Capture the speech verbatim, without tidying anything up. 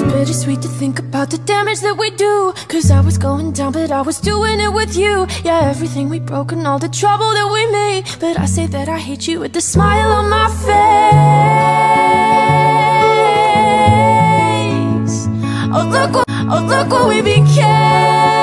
Bittersweet to think about the damage that we do. Cause I was going down, but I was doing it with you. Yeah, everything we broke and all the trouble that we made. But I say that I hate you with the smile on my face. Oh look, what, oh look what we became.